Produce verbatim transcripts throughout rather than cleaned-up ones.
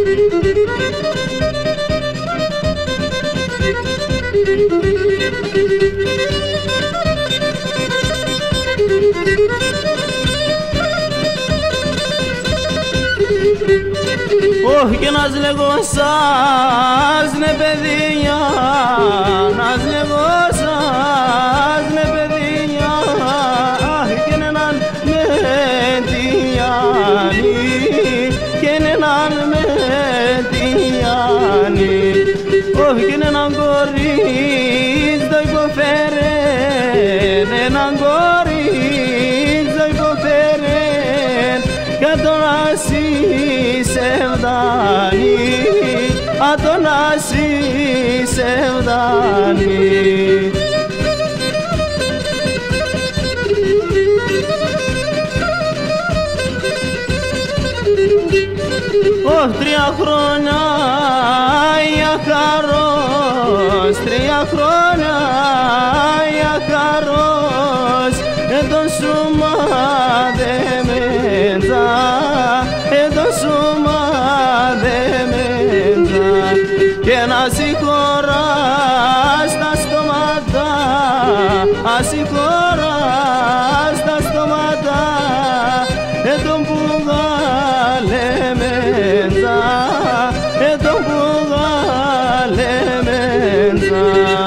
Όχι και να λέγω σας ναι παιδίνια, να λέγω σας ναι παιδίνια, αχ και έναν με τιάνι, και έναν με τιάνι, όχι και έναν κορίτσι το υποφέρεν, έναν κορίτσι το υποφέρεν, και τον ασύ σεβδάνει, α τον ασύ σεβδάνει. Ωχ, τρία χρόνια για χαρός, τρία χρόνια για χαρός, εντός σου μαδεμέντα, εντός σου μαδεμέντα, και να συγχωράς τα στόματα, α συγχωράς τα στόματα, εντός που γαλεμέντα, εντός που γαλεμέντα.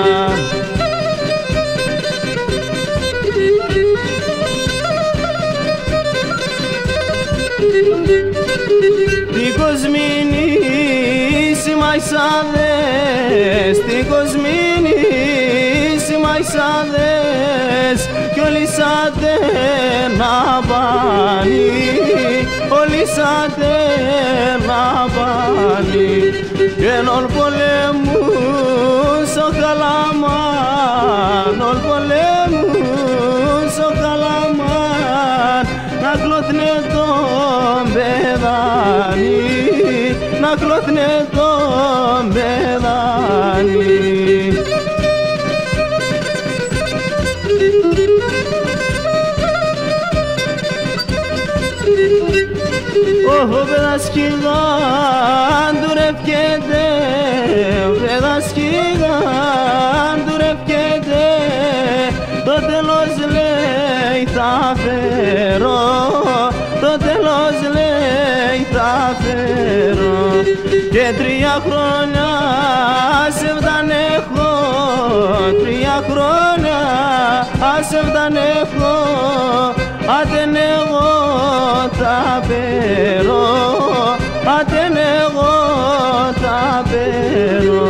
Τι κοσμήνης μαϊσάδες, τι κοσμήνης μαϊσάδες, κι όλοι σάτε να πάνει, όλοι σάτε να πάνει, και ενών πολέμου στο καλαμάν, ον πολέμου στο καλαμάν, να κλώθνε τον παιδάνι, να κλώθνε τον παιδάνι. Ωχ, ο παιδασκηγάν τουρευκέται, ο παιδασκηγάν τουρευκέται, το τέλος λέει θα φέρω, το τέλος λέει θα φέρω, και τρία χρόνια σε φτανέχω, τρία χρόνια σε φτανέχω, άτεν εγώ τα πέρω, άτεν εγώ τα πέρω.